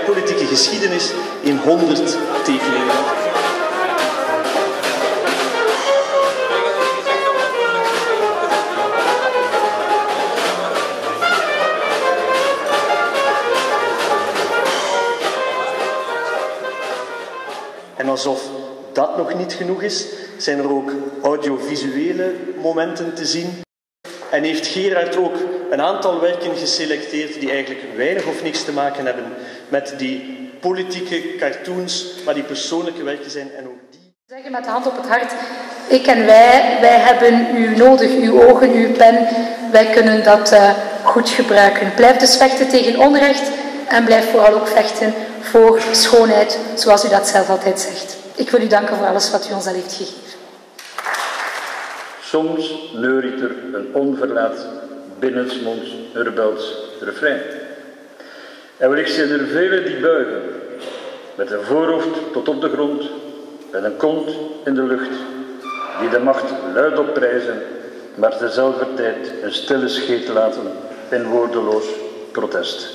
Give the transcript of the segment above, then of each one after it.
politieke geschiedenis in 100 tekeningen. En alsof dat nog niet genoeg is, zijn er ook audiovisuele momenten te zien. En heeft Gerard ook een aantal werken geselecteerd die eigenlijk weinig of niks te maken hebben met die politieke cartoons, maar die persoonlijke werken zijn. En ook die... Zeggen met de hand op het hart, ik en wij hebben u nodig, uw ogen, uw pen. Wij kunnen dat goed gebruiken. Blijf dus vechten tegen onrecht en blijf vooral ook vechten voor schoonheid, zoals u dat zelf altijd zegt. Ik wil u danken voor alles wat u ons al heeft gegeven. Soms neuriet er een onverlaat binnensmonds rebels refrein. En wellicht zijn er velen die buigen, met een voorhoofd tot op de grond, met een kont in de lucht, die de macht luid opprijzen, maar terzelfde tijd een stille scheet laten in woordeloos protest.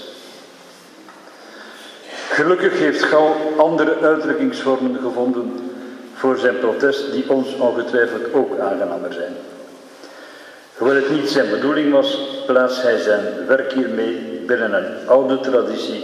Gelukkig heeft Gal andere uitdrukkingsvormen gevonden voor zijn protest die ons ongetwijfeld ook aangenamer zijn. Hoewel het niet zijn bedoeling was, plaatst hij zijn werk hiermee binnen een oude traditie.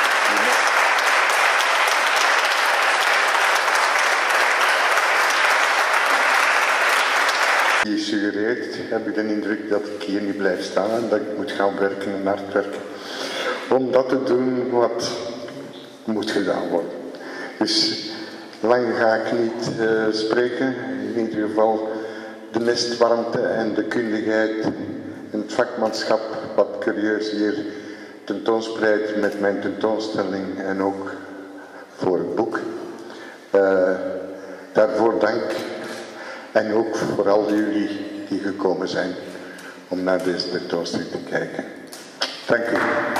Je suggereert, heb ik de indruk dat ik hier niet blijf staan en dat ik moet gaan werken en hard werken. Om dat te doen wat moet gedaan worden. Dus lang ga ik niet spreken. In ieder geval de mestwarmte en de kundigheid en het vakmanschap wat curieus hier tentoonspreidt met mijn tentoonstelling en ook voor het boek. Daarvoor dank. En ook voor al jullie die gekomen zijn om naar deze tentoonstelling te kijken. Dank u.